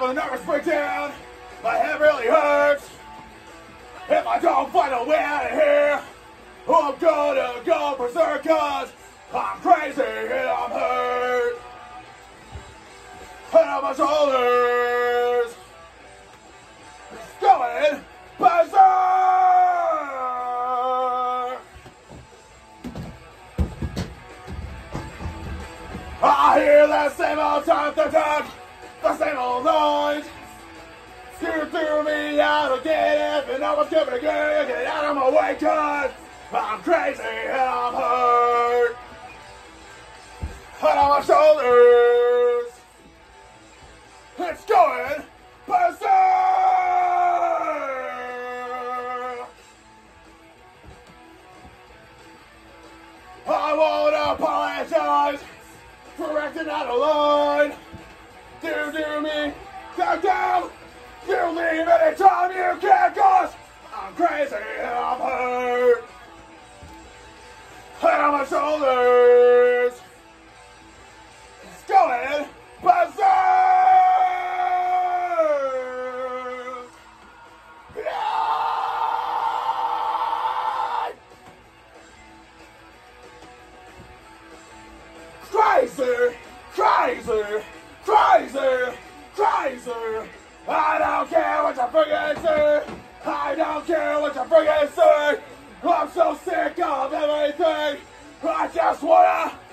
a nervous breakdown. My head really hurts. If I don't find a way out of here, I'm gonna go berserk, cause I'm crazy and I'm hurt. Head on my shoulders, it's going berserk. I hear that same old talk, the same old noise. You threw me out again, and I was giving again. Get out of my way, cause I'm crazy and I'm hurt. Head on my shoulders, it's going berserk. I won't apologize for acting out of line. Do me down. You leave anytime you can, cause I'm crazy and I'm hurt. Head on my shoulders, it's going berserk. Crazy, crazy, crazy, crazy. I don't care what you friggin' say. I don't care what you friggin' say. I'm so sick of everything. I just wanna